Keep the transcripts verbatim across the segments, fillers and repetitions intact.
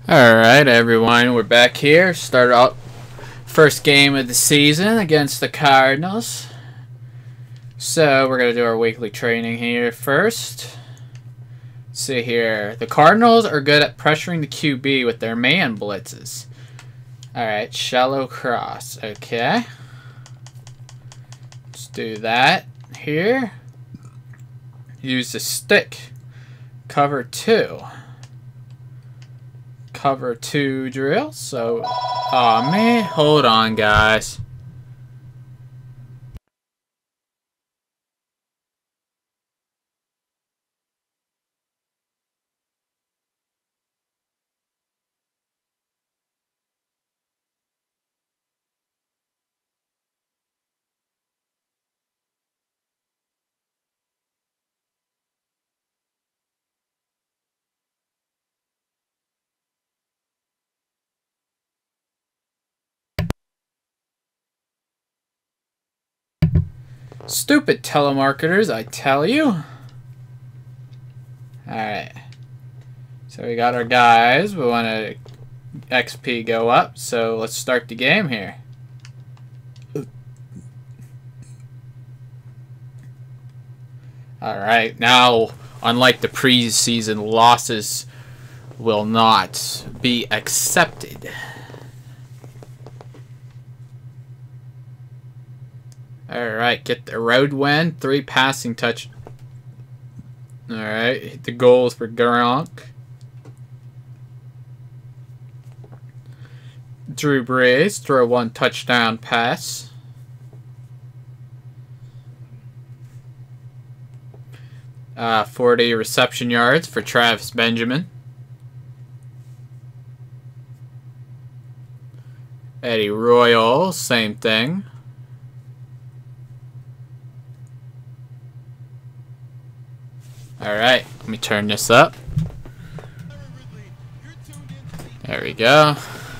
Alright everyone, we're back here. Start out first game of the season against the Cardinals. So we're going to do our weekly training here first. Let's see here. The Cardinals are good at pressuring the Q B with their man blitzes. Alright, shallow cross. Okay. Let's do that here. Use the stick. Cover two. Cover two drill. So, oh man, hold on, guys. Stupid telemarketers, I tell you. Alright. So we got our guys. We want to X P go up. So let's start the game here. Alright. Now, unlike the preseason, losses will not be accepted. Alright, get the road win. Three passing touch. Alright, hit the goals for Gronk. Drew Brees, throw one touchdown pass. Uh, forty reception yards for Travis Benjamin. Eddie Royal, same thing. Alright, let me turn this up. There we go.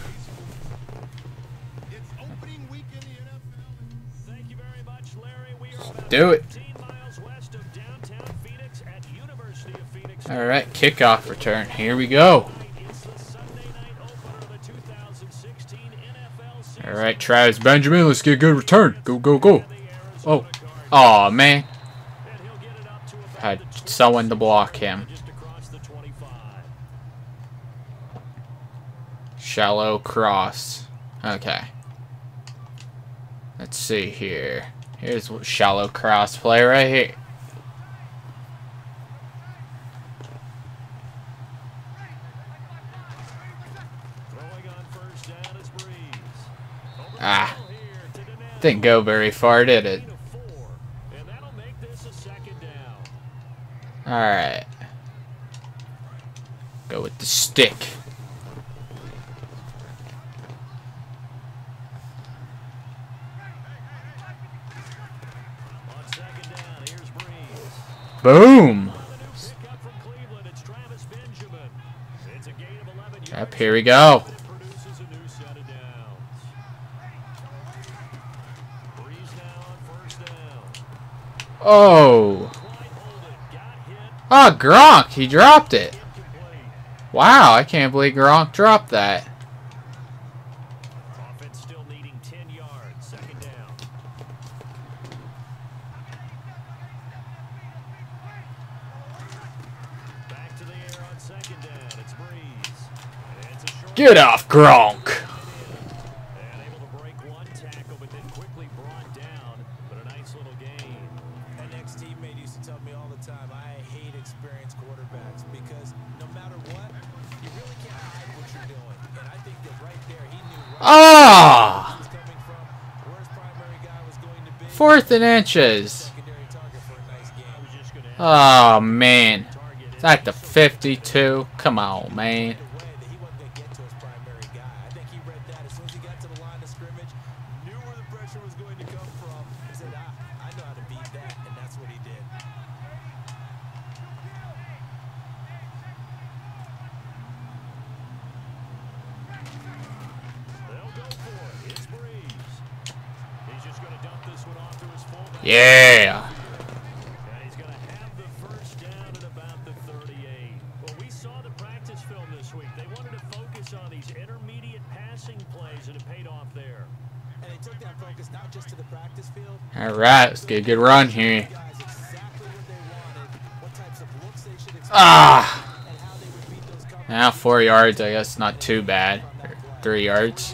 Do it. Alright, kickoff return. Here we go. Alright, Travis Benjamin, let's get a good return. Go, go, go. Oh. Aw, man. Had someone to block him. Shallow cross. Okay. Let's see here. Here's shallow cross play right here. Ah. Didn't go very far, did it? Alright. Go with the stick. Boom! Yep, here we go. Oh! Oh, Gronk! He dropped it. Wow, I can't believe Gronk dropped that. Still needing ten yards, second down. Back to the air on second down. It's Brees. Get off, Gronk! And able to break one tackle, but then quickly brought down. But a nice little gain. An ex-teammate used to tell me all the time, I hate experienced quarterbacks because no matter what, you really can't hide what you're doing. And I think that right there, he knew right Ah! where he was coming from, where his primary guy was going to be. Fourth and inches. Secondary target for a nice game. Oh, man. Is that the fifty-two? Come on, man. He wasn't going to get to his primary guy. I think he read that as soon as he got to the line of scrimmage, knew where the pressure was going to come from, and said, I, I know how to beat that, and that's what he did. They'll go for it. It's Brees. He's just going to dump this one off to his fullback. Yeah. And he's going to have the first down at about the thirty-eight. Well, we saw the practice film this week. They wanted to focus focus on these intermediate passing plays, and it paid off there. And they took that focus not just to the practice field. All right, let's get a good run here. Ah! Now four yards, I guess not too bad. Or three yards.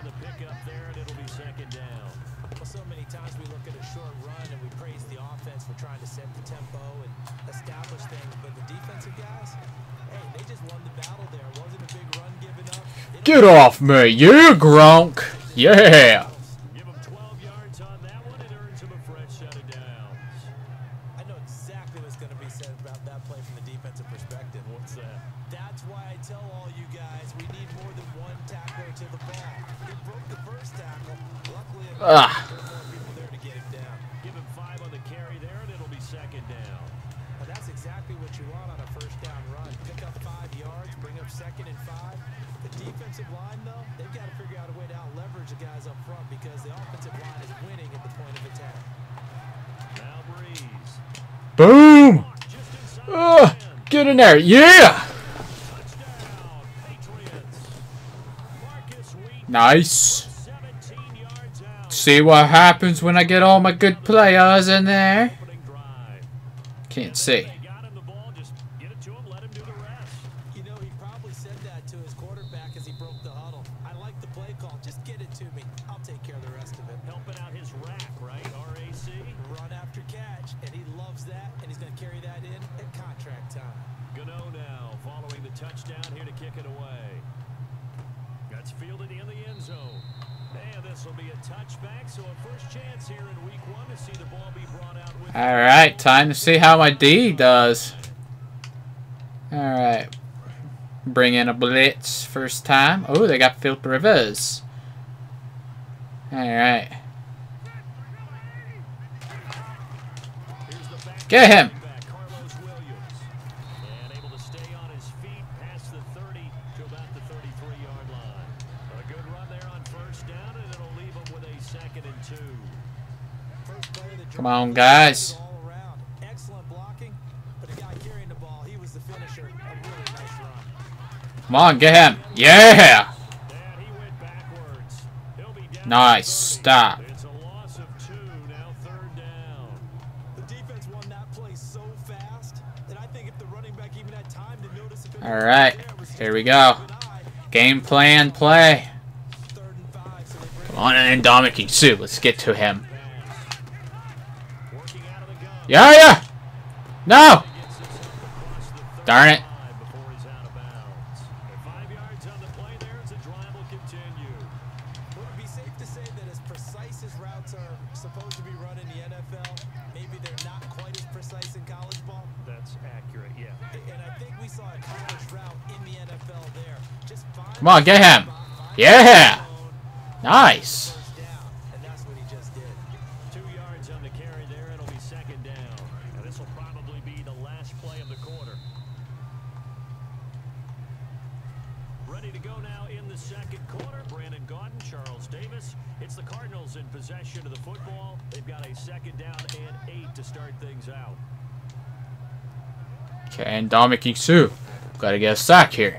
So many times we look at a short run and we praise the offense for trying to set the tempo and establish things, but the defensive guys, hey, they just won the battle there. It wasn't a big run given up. Get off me, you Gronk! Yeah! Give him twelve yards on that one and earns him a fresh set of downs. I know exactly what's going to be said about that play from the defensive perspective. What's that? That's why I tell all you guys we need more than one tackler to the ball. He broke the first tackle. Luckily, Ah. there were more people there to get him down. Give him five on the carry there, and it'll be second down. But that's exactly what you want on a first down run. Pick up five yards, bring up second and five. The defensive line, though, they've got to figure out a way to out-leverage the guys up front because the offensive line is winning at the point of attack. Now Breeze. Boom! Just inside Ah, the ten. get in there, yeah! Touchdown, Patriots. Marcus Wheaton, Nice. seventeen yards out. See what happens when I get all my good players in there? Opening drive. Can't see. They got him the ball, just get it to him, let him do the rest. You know, he probably said that to his quarterback as he broke the huddle. I like the play call. Just get it to me. I'll take care of the rest of it. Helping out his rack, right? R A C. Run after catch, and he loves that, and he's going to carry that in at contract time. Gano now following the touchdown here to kick it away. That's fielded in the end zone. And this will be a touchback, so a first chance here in week one to see the ball be brought out with. Alright, time to see how my D does. Alright. Bring in a blitz first time. Oh, they got Philip Rivers. Alright. Here's the back Get him! back, Carlos Williams. And able to stay on his feet past the thirty to about the thirty-three yard line. A good run there on first down, and it'll leave him with a second and two. First play of the Come drive, on, guys. all around. Excellent blocking, but the guy carrying the ball, he was the finisher. A really nice run. Come on, get him. Yeah! And he went backwards. He'll be down Nice to thirty. stop. It's a loss of two, now third down. The defense won that play so fast that I think if the running back even had time to notice if it was Alright, there, it was here we just go. an eye. Game plan play. Third and five, so they bring Come on in, Dominic Sue. Let's get to him. Pass. Working out of the gun. Yeah, yeah! No! Gets this up across the Darn it. thirty-five before he's out of bounds. And five yards on the play there as the drive will continue. Would it be safe to say that as precise as routes are supposed to be run in the N F L, maybe they're not quite as precise in college ball? That's accurate, yeah. And I think we saw a college route in the N F L there. Just find Come on, get him. Yeah! Nice. first down, and that's what he just did. Two yards on the carry there. It'll be second down. And this will probably be the last play of the quarter. Ready to go now in the second quarter. Brandon Gaudin, Charles Davis. It's the Cardinals in possession of the football. They've got a second down and eight to start things out. Okay, and Dominic Sue. Gotta get a sack here.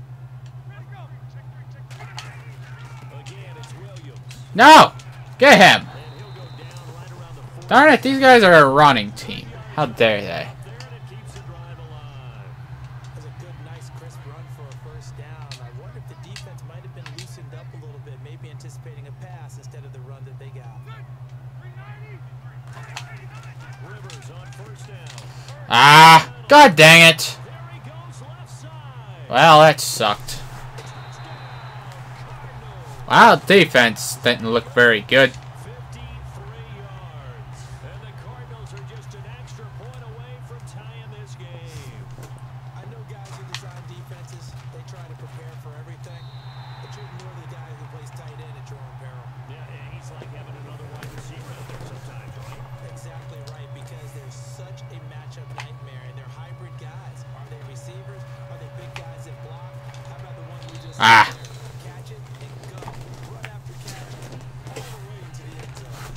Again, it's Williams. No! Get him! And he'll go down right around the four. Darn it, these guys are a running team. How dare they? There, and it keeps the drive alive. That's a good, nice, crisp run for a first down. I wonder if the defense might have been loosened up a little bit, maybe anticipating a pass instead of the run that they got. Rivers on first down. Ah! God dang it! There he goes left side. Well, that sucked. Wow, defense didn't look very good. fifty-three yards. And the Cardinals are just an extra point away from tying this game. I know guys who design defenses, they try to prepare for everything, but you're more the guy who plays tight end at your own peril. Yeah, and he's like having another wide receiver out there sometimes, right? Exactly right, because there's such a matchup nightmare, and they're hybrid guys. Are they receivers? Are they big guys that block? How about the one we just Ah. catch it and go, run after catch it, all the way into the end zone.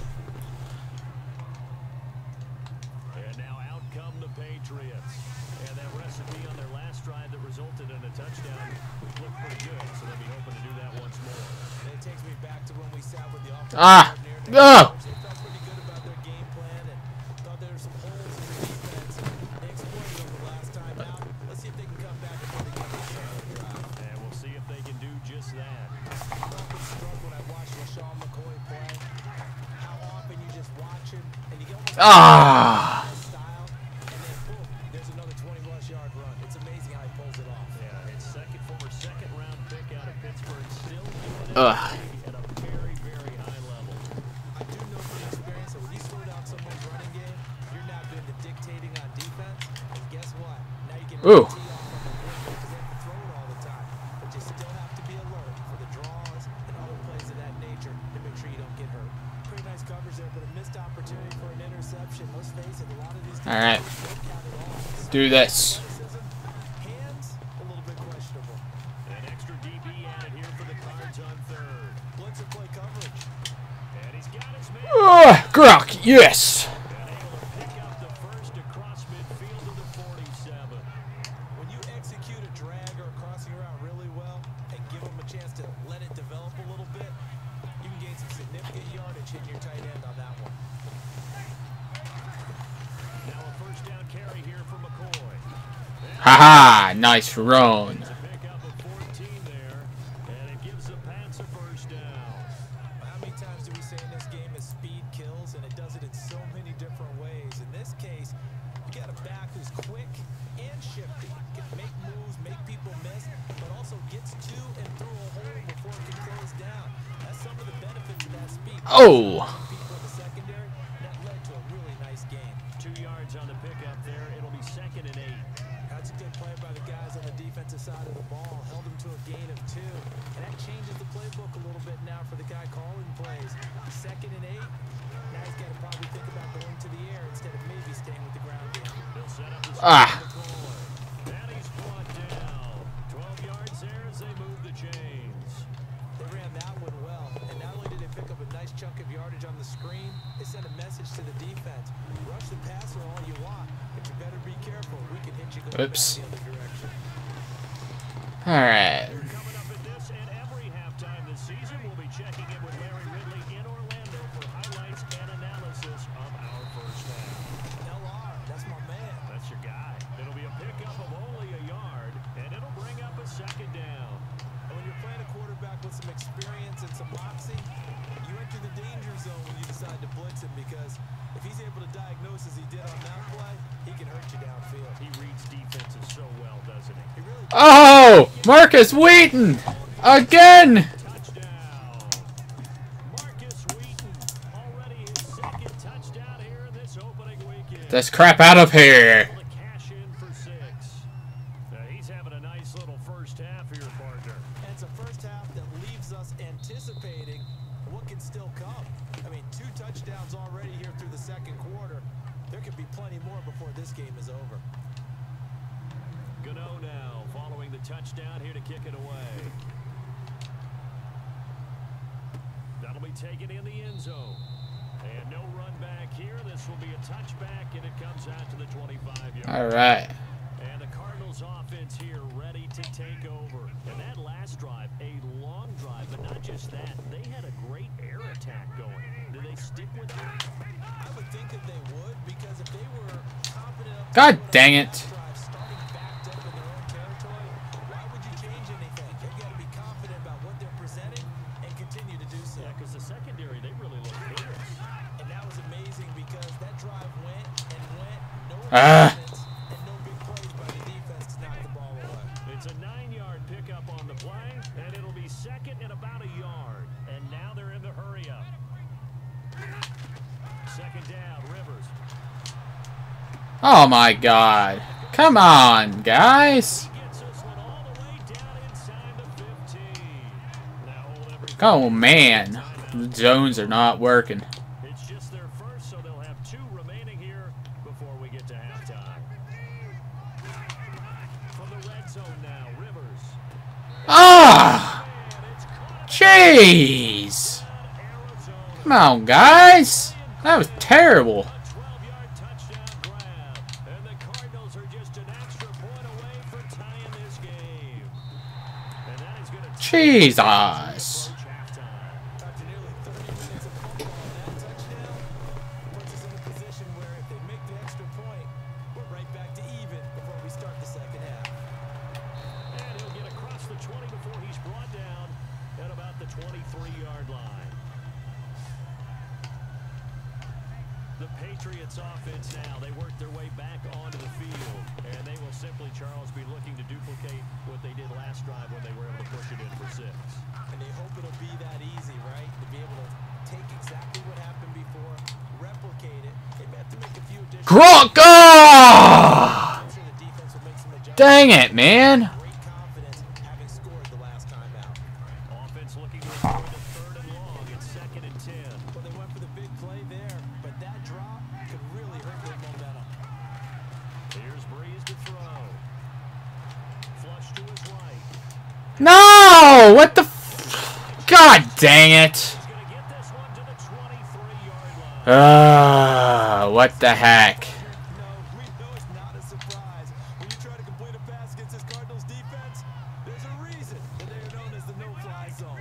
And now out come the Patriots. And that recipe on their last drive that resulted in a touchdown looked pretty good. So Ah! Oh! They felt pretty good about their game plan and thought there were some holes in the defense. They exploited them the last time out. Let's see if they can come back and put together a solid drive. And we'll see if they can do just that. I'm often struck when I watch LaShawn McCoy play. How often you just watch him and you get almost Ah! style, and then boom, there's another twenty plus yard run. It's amazing how he pulls it off. Yeah, his second former second round pick out of Pittsburgh still doing it Ugh. at a very, very high level. I do know from experience that when you slow down someone's running game, you're not doing the dictating on defense. And guess what? Now you can Ooh. tee off on the wing because they have to throw it all the time. But you still have to be alert for the draws and other plays of that nature to make sure you don't get hurt. Pretty nice coverage there, but a missed opportunity for an interception. Let's face it, a lot of these All right. don't count at all. Do this. Hands, a little bit questionable. An extra D B added here for the Cards on third. Blitz and play coverage. And he's got his man. Oh, Grok, yes. And able to pick up the first across midfield to the forty-seven. When you execute a drag or a crossing route really well and give them a chance to let it develop a little bit, you can gain some significant yardage hitting your tight end on that one. Now a first down carry here for McCoy. Haha, nice run. It's a pickup of fourteen there, and it gives the Pats a first down. How many times do we say in this game is speed kills, and it does it in so many different ways. In this case, you got a back who's quick and shifty, can make moves, make people miss, but also gets to and through a hole before it can close down. That's some of the benefits of that speed. Oh. People in the secondary, that led to a really nice game. Two yards on the pickup there. It'll be second and eight. That's a good play by the guys on the defensive side of the ball. Held them to a gain of two. And that changes the playbook a little bit now for the guy calling plays. Second and eight. Now he's got to probably think about going to the air instead of maybe staying with the ground game. They'll set up the Ah. McCoy. And he's brought down. twelve yards there as they move the chains. They ran that one well. And not only did they pick up a nice chunk of yardage on the screen, they sent a message to the defense. Rush the passer all you want, but you better be careful. We can hit you going Oops. back the other direction. All right. Coming up at this and every halftime this season, we'll be checking in with Larry Ridley in Orlando for highlights and analysis of our first half. L R, that's my man. That's your guy. It'll be a pickup of only a yard, and it'll bring up a second down. And when you're playing a quarterback with some experience and some moxie, you enter the danger zone when you decide to blitz him, because if he's able to diagnose as he did on that play, he can hurt you downfield. He reads defenses so well, doesn't he? He really Oh, Marcus Wheaton again. Touchdown. Marcus Wheaton, already his second touchdown here in this opening weekend. This crap out of here. Able to cash in for six. Now he's having a nice little first half here, partner. And it's a first half that leaves us anticipating what can still come. I mean, two touchdowns already here through the second quarter. There could be plenty more before this game is over. Gano now, following the touchdown here to kick it away. That'll be taken in the end zone. And no run back here. This will be a touchback, and it comes out to the twenty-five yard. All right. And the Cardinals offense here ready to take over. And that last drive, a long drive, but not just that. They had a great air attack going. Do they stick with that? I would think that they would, because if they were confident enough to God go dang down it. that drive, starting backed up in their own territory, why would you change anything? They've got to be confident about what they're presenting and continue to do so. Yeah, because the secondary, they really look good. And that was amazing, because that drive went and went, no Ah. offense and no big plays by the defense to knock the ball away. It's a nine-yard pickup on the play, and it'll be second and about a yard. And now they're in the hurry-up. Second down, Rivers. Oh my God. Come on, guys. He gets this one all the way down inside the fifteen. Now hold everything. Oh man. Zones are not working. It's just their first, so they'll have two remaining here before we get to halftime. From the red zone now, Rivers. Ah! And it's caught Jeez. Arizona. Come on, guys. That was terrible. A twelve-yard touchdown grab. And the Cardinals are just an extra point away from tying this game. And that is going to Jesus. After nearly thirty minutes twenty-three yard line. The Patriots offense now, they work their way back onto the field, and they will simply, Charles, be looking to duplicate what they did last drive when they were able to push it in for six. And they hope it'll be that easy, right? To be able to take exactly what happened before, replicate it. They may have to make a few additions. Gronk! Oh! Dang it, man. Great confidence having scored the last time out. Offense looking to avoid the third and long. It's second and ten. Well, they went for the big play there, but that drop could really hurt their momentum. Here's Breeze to throw. Flush to his right. No! What the f... God dang it. He's going to get this one to the twenty-three yard line. Ah, what the heck? No, we know it's not a surprise. When you try to complete a pass against this Cardinals defense, there's a reason that they are known as the no-fly zone.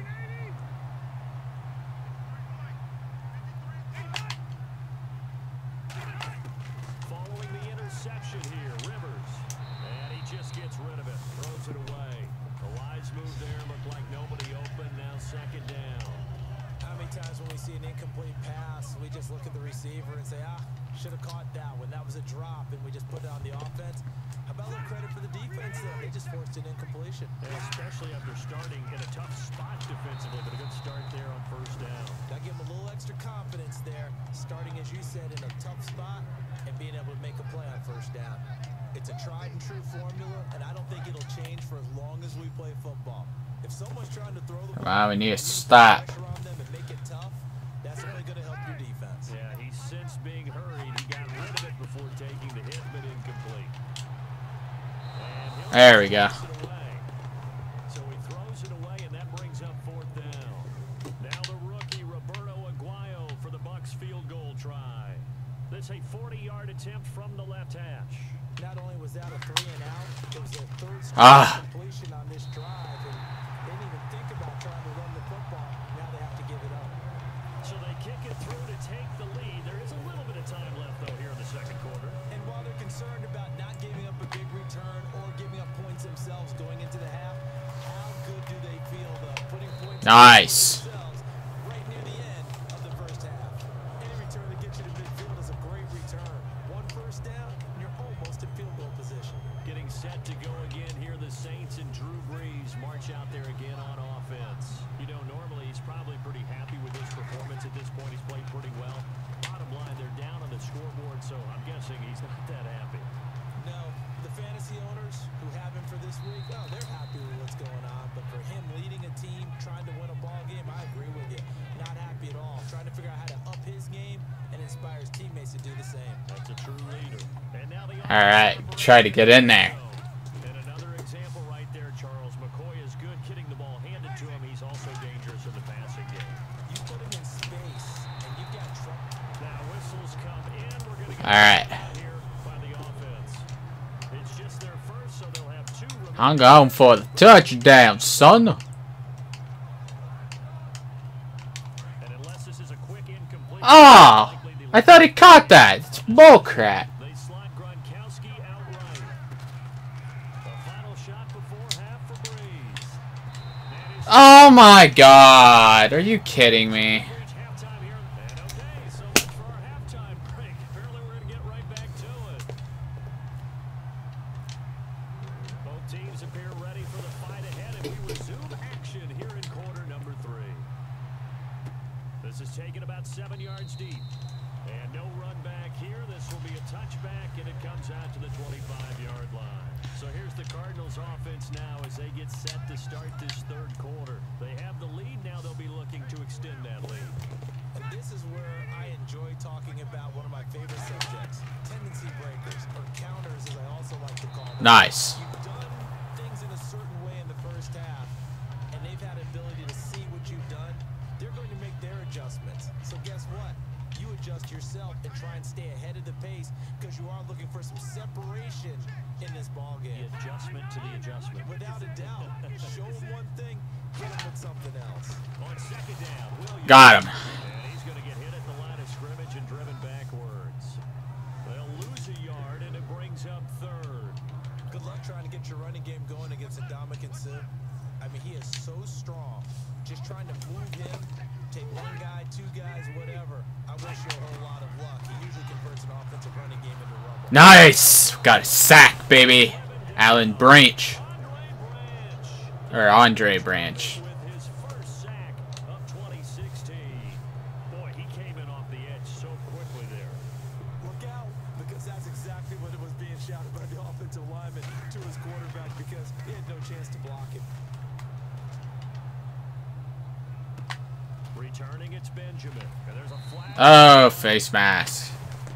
Following the interception here, Rivers. And he just gets rid of it. Throws it away. A wise move there. Looked like nobody open. Now second down. How many times when we see an incomplete pass, we just look at the receiver and say, ah, should have caught that one. That was a drop, and we just put it on the offense. How about a little credit for the defense? Though? They just forced an incompletion. And especially after starting in a tough spot defensively, but a good start there on first down. Got to give them a little extra confidence there, starting, as you said, in a tough spot and being able to make a play on first down. It's a tried and true formula, and I don't think it'll change for as long as we play football. If someone's trying to throw the Come on, we need to and use stop. pressure on them and make it tough, that's only going to help your defense. Yeah, he sensed being hurried. He got rid of it before taking the hit, but incomplete. And he'll There we go. throws it away. So he throws it away, and that brings up fourth down. Now the rookie, Roberto Aguayo, for the Bucs field goal try. That's a forty yard attempt from the left hash. Not only was that a three and out, it was their third straight Ah. completion on this drive, and they didn't even think about trying to run the football. Now they have to give it up. So they kick it through to take the lead. There is a little bit of time left, though, here in the second quarter. And while they're concerned about not giving up a big return or giving up points themselves going into the half, how good do they feel, though, putting points Nice. themselves right near the end of the first half? Any return that gets you to midfield is a great return. One first down, and you're almost in field goal position. Getting set to go again here, the Saints and Drew Brees march out there again on offense. You know, normally he's probably pretty happy with his performance at this point. He's played pretty well. Bottom line, they're down on the scoreboard, so I'm guessing he's not that happy. No, the fantasy owners who have him for this week, oh, they're happy with what's going on. But for him leading a team, trying to win a ball game, I agree with you. Not happy at all. Trying to figure out how to up his game and inspire his teammates to do the same. That's a true leader. And now the All right, try to get in there. And another example right there, Charles. McCoy is good getting the ball handed to him. He's also dangerous in the passing game. You put him in space, and you've got trouble. Now whistles come in. We're going to get All right. here by the offense. It's just their first, so they'll have two remaining. I'm going for the touchdown, son. And unless this is a quick incomplete, Oh, I thought he caught that. It's bullcrap. they slot Gronkowski outright. The final shot before half for Breeze. That is Oh my God. Are you kidding me? reach halftime here. And okay, so much for our halftime break. Apparently we're going to get right back to it. Both teams appear ready for the fight ahead, and we resume action here in quarter number three. This is taken about seven yards deep. And no run back here. This will be a touchback, and it comes out to the twenty-five yard line. So here's the Cardinals offense now as they get set to start this third quarter. They have the lead now. They'll be looking to extend that lead. And this is where I enjoy talking about one of my favorite subjects, tendency breakers, or counters, as I also like to call them. Nice. You've done things in a certain way in the first half, and they've had an ability to see what you've done. They're going to make their adjustments. So guess what? You adjust yourself and try and stay ahead of the pace because you are looking for some separation in this ball The game. adjustment to the adjustment. Without a doubt, show them one thing, hit them with something else. On second down, Williams. Got him. And he's going to get hit at the line of scrimmage and driven backwards. They'll lose a yard, and it brings up third. Good luck trying to get your running game going against Ndamukong Suh. I mean, he is so strong. Just trying to move him, take one guy, two guys, whatever. I wish you a whole lot of luck. He usually converts an offensive running game into rubble. Nice! Got a sack, baby. Alan Branch. Or Andre Branch. With his first sack of twenty sixteen. Boy, he came in off the edge so quickly there. Look out, because that's exactly what it was being shouted by the offensive lineman to his quarterback because he had no chance to block it. Returning, it's Benjamin. And there's a flag. Oh, face mask.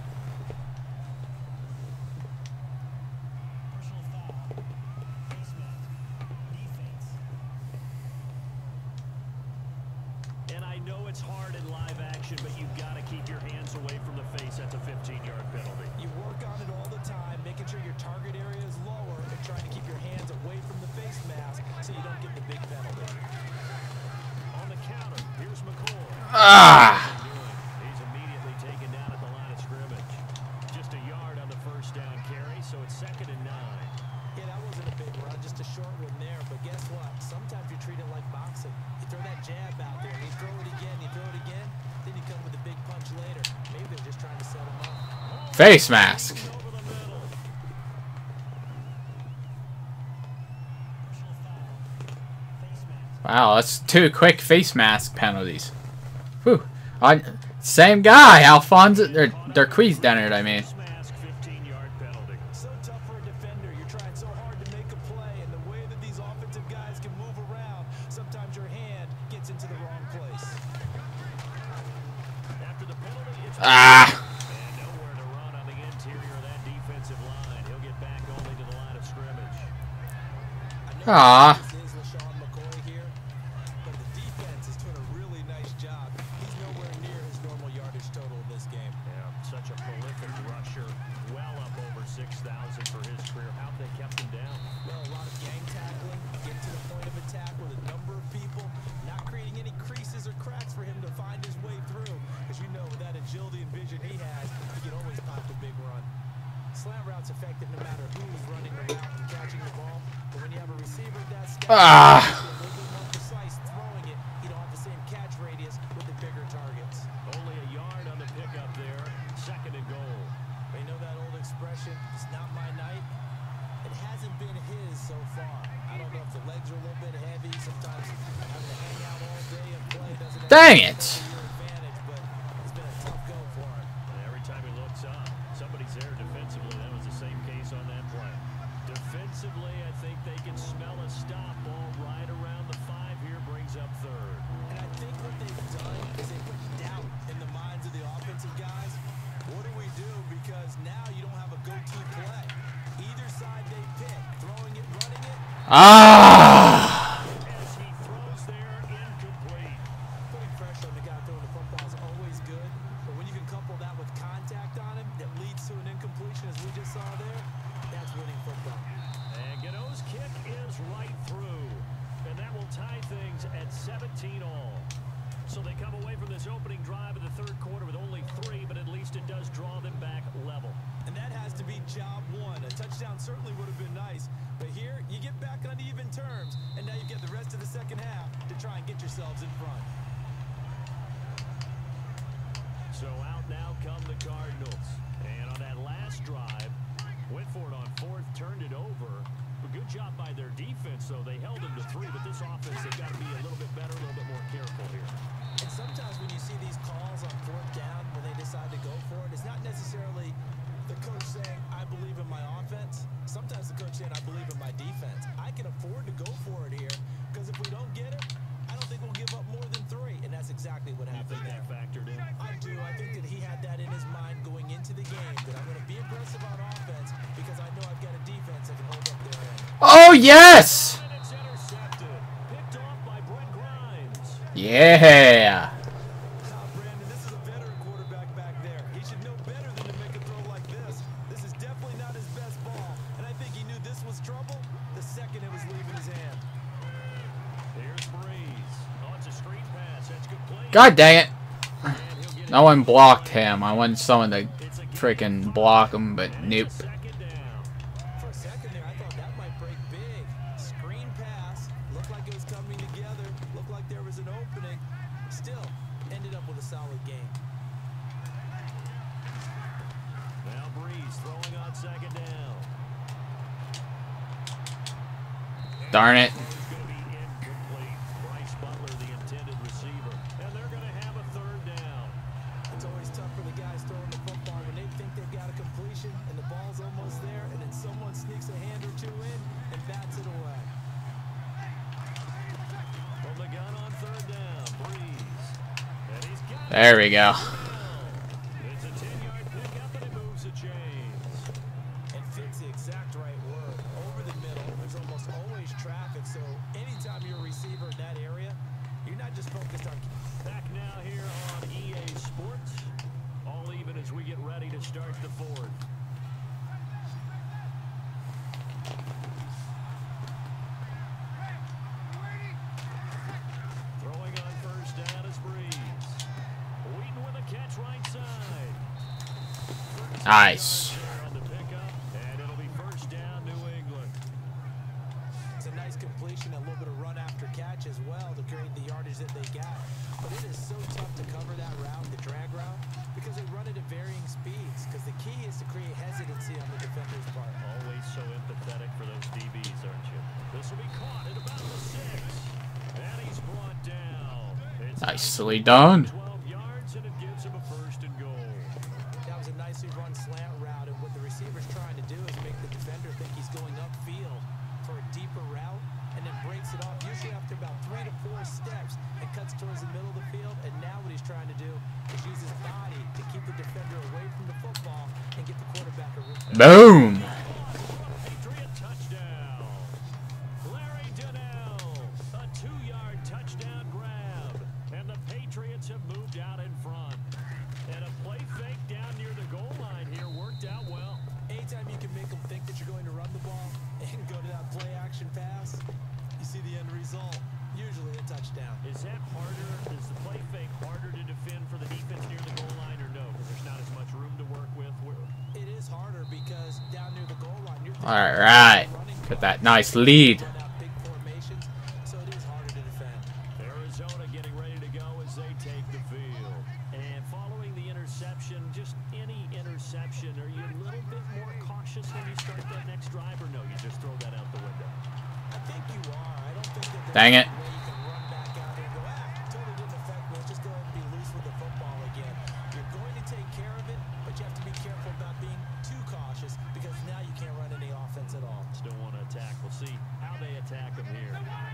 And I know it's hard in live action, but you've got to keep your hands away from the face at the fifteen-yard penalty. You work on it all the time, making sure your target area is lower and trying to keep your hands away from the face mask so you don't get the big penalty. On the counter, here's McCoy. Ah! He's immediately taken down at the line of scrimmage. Just a yard on the first down carry, so it's second and nine. Yeah, that wasn't a big run, just a short one there. But guess what? Sometimes you treat it like boxing. You throw that jab out there, and you throw it again, you throw it again, then you come with a big punch later. Maybe they're just trying to set him up. Face mask. Over the middle. Wow, that's two quick face mask penalties. Whew. I, same guy, Alphonse, or Darquise Dennard, I mean. Mask, fifteen-yard penalty. So tough for a defender. You're trying so hard to make a play, and the way that these offensive guys can move around, sometimes your hand gets into the wrong place. After the penalty, it's Ah! and nowhere to run on the interior of that defensive line. He'll get back only to the line of scrimmage. I know Ah. this is LaShawn McCoy here, but the defense is doing a really nice job. He's nowhere near his normal yardage total in this game. Yeah, such a prolific rusher, well up over six thousand for his career. How they kept him down? Well, a lot of gang tackling, getting to the point of attack with a number of people, not creating any creases or cracks for him to find his way through. As you know, with that agility and vision he has, he can always pop a big run. Slant route's effective no matter who's running the route and catching the ball, but when you have a receiver of that style, Ah. he's a little bit more precise throwing it. You don't have the same catch radius with the bigger targets. Only a yard on the pickup there. Second and goal. But you know that old expression, it's not my night? It hasn't been his so far. I don't know if the legs are a little bit heavy. Sometimes having to hang out all day and play doesn't Dang it. your advantage, but it's been a tough go for him. And every time he looks up, somebody's there defensively. That was the same case on that play. Defensively, I think they can smell a stop. Ball right around the five here, brings up third. And I think what they've done is they put doubt in the minds of the offensive guys. What do we do? Because now you don't have a go-to play. Either side they pick, throwing it, running it. Ah! As he throws there, incomplete. Putting pressure on the guy throwing the football is always good, but when you can couple that with contact on him that leads to an incompletion, as we just saw there, that's winning football. And Gano's kick is right through. And that will tie things at seventeen all. So they come away from this opening drive in the third quarter with only three, but at least it does draw them back level. And that has to be job one. A touchdown certainly would have been nice, but here you get back on even terms, and now you get the rest of the second half to try and get yourselves in front. So out now come the Cardinals. And on that last drive, went for it on fourth, turned it over. A good job by their defense, though. They held them to three, but this offense, they've got to be a little bit better, a little bit more careful here. And sometimes when you see these calls on fourth down, when they decide to go for it, it's not necessarily the coach saying, I believe in my offense. Sometimes the coach saying, I believe in my defense. I can afford to go for it here, because if we don't get it, I don't think we'll give up more than three. And that's exactly what You happened think there. that factored in? I do. I think that he had that in his mind going into the game, that I'm going to be aggressive on offense because I know I've got a defense that can hold up their end. Oh, yes! And it's intercepted. Picked off by Brent Grimes. Yeah! Now, Brandon, this is a veteran quarterback back there. He should know better than to make a throw like this. This is definitely not his best ball, and I think he knew this was trouble the second it was leaving his hand. Here's Breeze. Oh, it's a screen pass. That's good play. God dang it. And he'll get it. No one blocked him. I wanted someone to freaking block him, but nope. Second down. For a second second there, I thought that might break big. Screen pass. Looked like it was coming together. Looked like there was an opening. Still, ended up with a solid game. Now Breeze throwing on second down. Darn it. It's going to be incomplete. Bryce Butler, the intended receiver. And they're going to have a third down. It's always tough for the guys throwing the football when they think they've got a completion and the ball's almost there, and then someone sneaks a hand or two in and bats it away. From the gun on third down, Breeze. And he's got it. There we go. It's a ten-yard pickup, and it moves the chains. And fits the exact right word. Over the middle, there's almost always traffic, so anytime you're a receiver in that area, you're not just focused on... Back now here on E A Sports. All even as we get ready to start the fourth. Throwing on first down is Breeze. Wheaton with a catch right side. First Nice. down on the pickup, and it'll be first down, New England. It's a nice completion, a little bit of run after catch as well to create the yardage that they got. But it is so tough to cover that route, the drag route, because they run it at varying speeds. Because the key is to create hesitancy on the defender's part. Always so empathetic for those D Bs, aren't you? This will be caught at about the six. And he's brought down. It's Nicely done. twelve yards, and it gives him a first and goal. That was a nicely run slant route, and what the receiver's trying to do is make the defender think he's going upfield for a deeper route, and then breaks it off, usually after about three to four steps, and cuts towards the middle of the field. And now what he's trying to do is use his body to keep the defender away from the football and get the quarterback a route. Boom. Patriot touchdown. Larry Donnell, a two-yard touchdown grab. And the Patriots have moved out in front. And a play fake down near the goal line here worked out well. Anytime you can make them think that you're going to run the ball and go to that play action pass, you see the end result, usually a touchdown. Is that harder? Is the play fake harder to defend for the defense near the goal line, or no? Because there's not as much room to work with. It is harder because down near the goal line, you're All right. Got that nice lead. run out big formations, so it is harder to defend. Arizona getting ready to go as they take the field. And following the interception, just any interception, are you a little bit more cautious when you start that next drive, or no? You just throw that out the window? I think you are. I don't think that there's Dang it. a way you can run back out there and go, ah, totally didn't affect me. Just go ahead and be loose with the football again. You're going to take care of it, but you have to be careful about being too cautious because now you can't run any offense at all. Still want to attack. We'll see how they attack them here.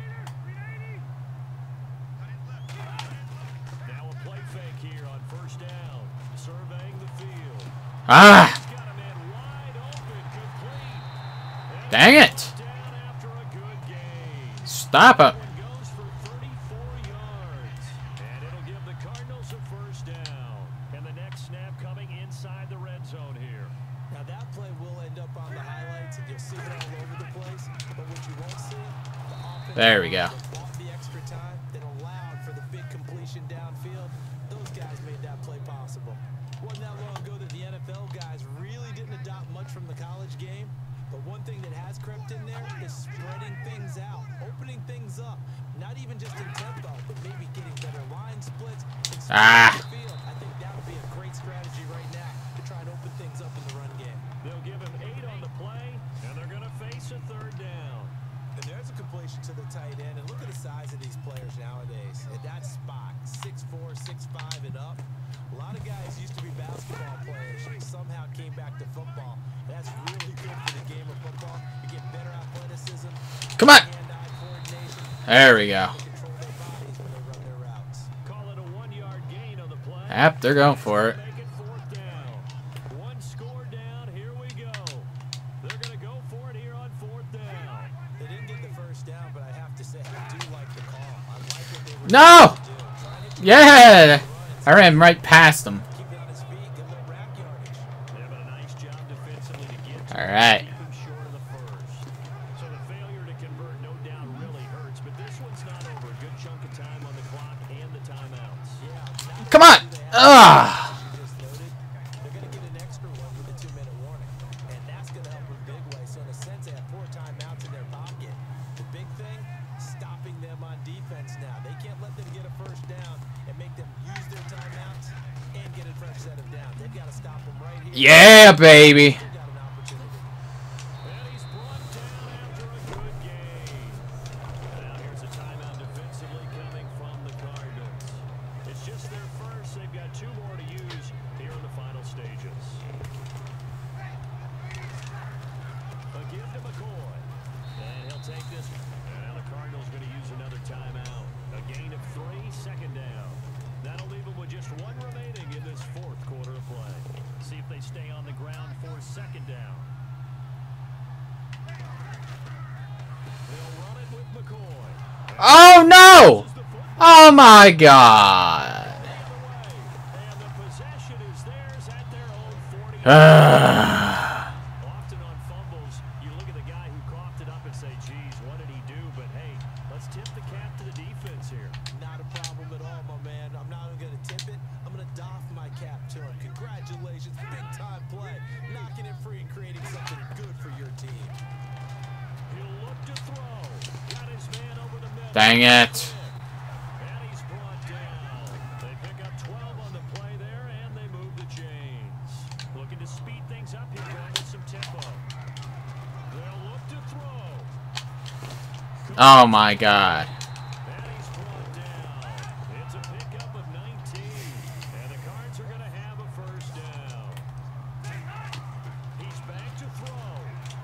Now a play fake here on first down. Surveying the field. Ah. He's got a man wide open, complete. Dang it. Down after a good game. Stop him. One goes for thirty-four yards. And it'll give the Cardinals a first down. And the next snap coming inside the red zone here. Now that play will end up on the highlights, and you'll see it all over the place. But what you won't see, the offense There we go. that bought the extra time that allowed for the big completion downfield. Those guys made that play possible. Wasn't that long ago that the N F L guys really didn't adopt much from the college game. But one thing that has crept in there is spreading things out, opening things up. Not even just in tempo, but maybe getting better line splits. And Ah. the field. I think that would be a great strategy right now to try and open things up in the run game. They'll give him eight on the play, and they're going to face a third down. And there's a completion to the tight end. And look at the size of these players nowadays. At that spot, six four, six five, and up. A lot of guys used to be basketball players who somehow came back to football. That's really good for the game of football. You get better athleticism, Come on. hand-eye coordination. There we go. They control their bodies when they run their routes. Call it a one-yard gain on the play. Yep, they're going for it. Make it fourth down. One score down. Here we go. They're going to go for it here on fourth down. They didn't get the first down, but I have to say, I do like the call. I like what they were No. trying to do. Trying to Yeah. I ran right past him. keep it on his feet, get a little rack yardage. They've done a nice job defensively to get to All it, right. keep him short of the first. So the failure to convert, no doubt, really hurts. But this one's not over. A good chunk of time on the clock and the timeouts. Yeah. not Come on. only do they have Ah. you just noted, they're going to get an extra one with a two-minute warning, and that's going to help in a big way. So in a sense, they have Yeah, baby. And he's brought down after a good game. Now here's a timeout defensively coming from the Cardinals. It's just their first. They've got two more to use here in the final stages. A give to McCoy. And he'll take this. And now the Cardinals going to use another timeout. A gain of three, second down. That'll leave them with just one remaining in this fourth quarter of play. See if they stay on the ground for second down. They'll run it with McCoy. Oh no! Oh my God! And the possession is theirs at their own forty. Often on fumbles, you look at the guy who coughed it up and say, geez, what did he do? But hey, let's tip the cap to the defense here. Not a problem at all, my man. I'm not even going to tip it. I'm going to doff my cap to him. Congratulations. Big time play. Knocking it free and creating something good for your team. He'll look to throw. Got his man over the middle. Dang it. And he's brought down. They pick up twelve on the play there, and they move the chains. Looking to speed things up here, going with some tempo. They'll look to throw. Oh my God. And he's brought down. It's a pickup of nineteen. And the Cards are going to have a first down. He's back to throw.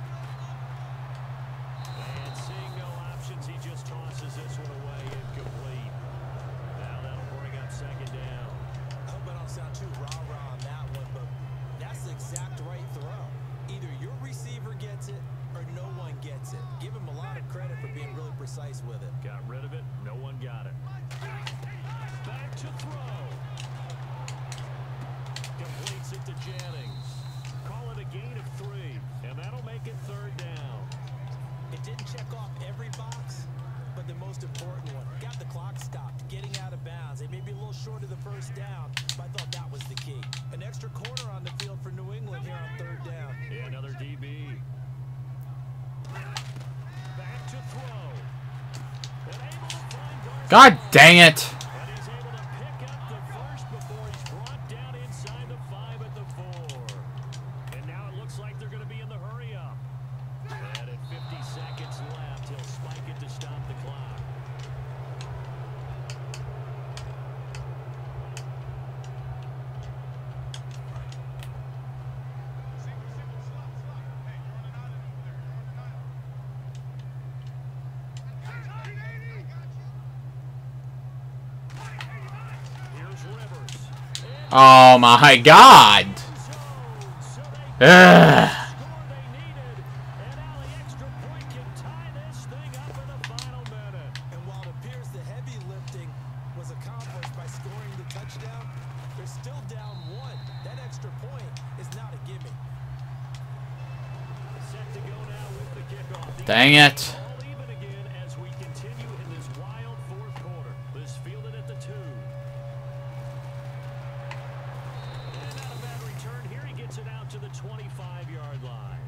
And seeing no options, he just tosses this one away incomplete. Now that'll bring up second down. I hope I don't sound too rah-rah on that one, but that's the exact right throw. Either your receiver gets it or no one gets it. Give him a lot of credit for being really precise with it. Got rid of it. No one got it. Back to throw. Completes it to Jennings. Call it a gain of three, and that'll make it third down. It didn't check off every box, but the most important one. Got the clock stopped, getting out of bounds. They may be a little short of the first down, but I thought that was the key. An extra corner on the field for New England here on third down. Yeah, another D B. Back to throw. And able to find Garcia. God dang it. And he's able to pick up the first before he's brought down inside the five at the four. And now it looks like they're going to be in the hurry up. And at fifty seconds left, he'll spike it to stop the clock. Here's Rivers. Oh my God. Ugh. Score they needed, and now the extra point can tie this thing up in the final minute. And while it appears the heavy lifting was accomplished by scoring the touchdown, they're still down one. That extra point is not a gimme. Set to go now with the kickoff. Dang it. All even again as we continue in this wild fourth quarter. This fielded at the two. And not a bad return here. He gets it out to the twenty-five yard line.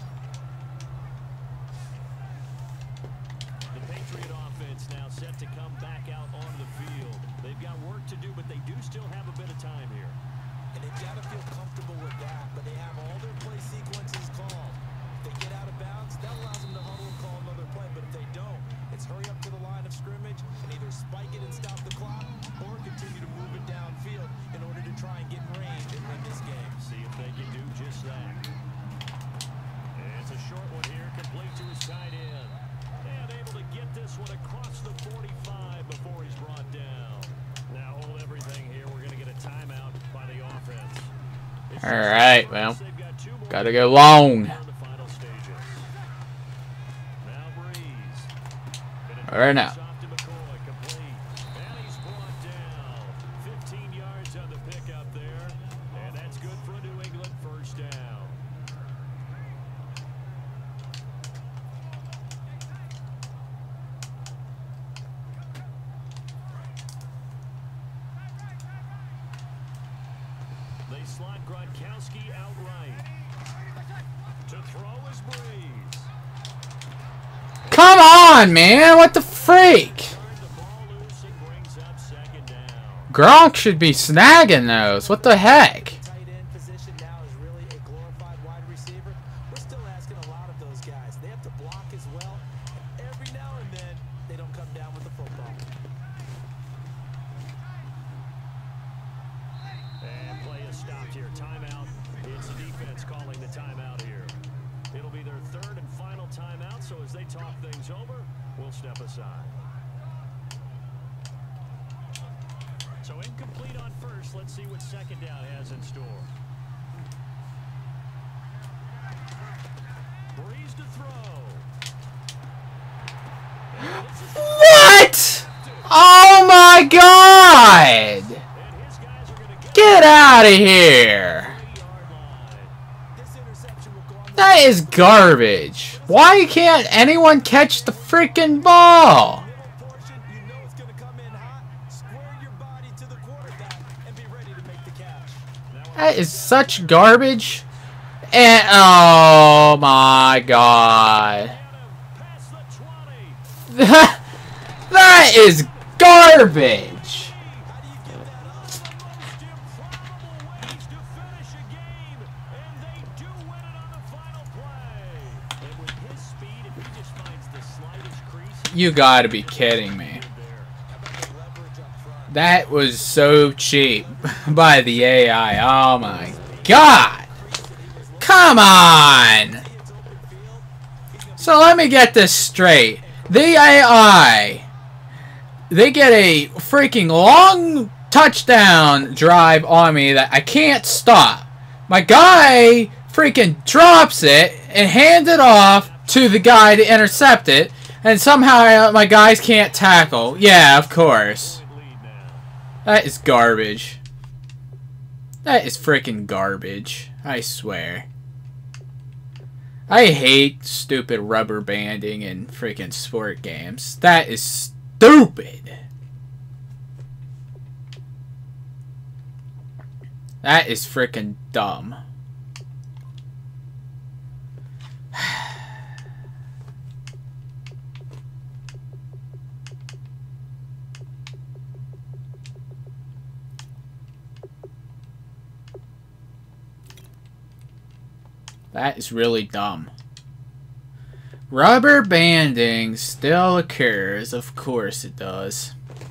The Patriot offense now set to come back out on the field. They've got work to do, but they do still have a bit of time here. And they've got to feel comfortable with that, but they have all their play sequences called. If they get out of bounds, that allows them to huddle and call another play, but if they don't, it's hurry up to the line of scrimmage and either spike it and stop the clock or continue to move it downfield in order to try and get in range and win this game. See if they can do just that. And it's a short one here, complete to his tight end. And able to get this one across the forty-five before he's brought down. Now hold everything here. We're going to get a timeout by the offense. It's All right, well, they've got two more gotta go long. in the final stages. Now Breeze. Or no. Off to McCoy, complete. And he's brought down. fifteen yards on the pickup there. And that's good for a New England first down. They slot Gronkowski outright. To throw is Breeze. Come on, man. What the freak? Turned the ball loose and brings up second down. Gronk should be snagging those. What the heck? Tight end position now is really as well. Every now and then, they don't come down with the football. And play is stopped here. Timeout. It's the defense calling the timeout here. It'll be their third and final timeout, so as they talk things over, we'll step aside. So incomplete on first. Let's see what second down has in store. Breeze to throw. What? Oh my God! Get out of here! That is garbage. Why can't anyone catch the freaking ball? That is such garbage. And oh my God. That, that is garbage. You gotta be kidding me. That was so cheap by the A I. Oh my God. Come on. So let me get this straight. The A I, they get a freaking long touchdown drive on me that I can't stop. My guy freaking drops it and hands it off to the guy to intercept it. And somehow my guys can't tackle. Yeah, of course. That is garbage. That is freaking garbage. I swear. I hate stupid rubber banding in freaking sport games. That is stupid. That is freaking dumb. That is really dumb. Rubber banding still occurs. Of course it does.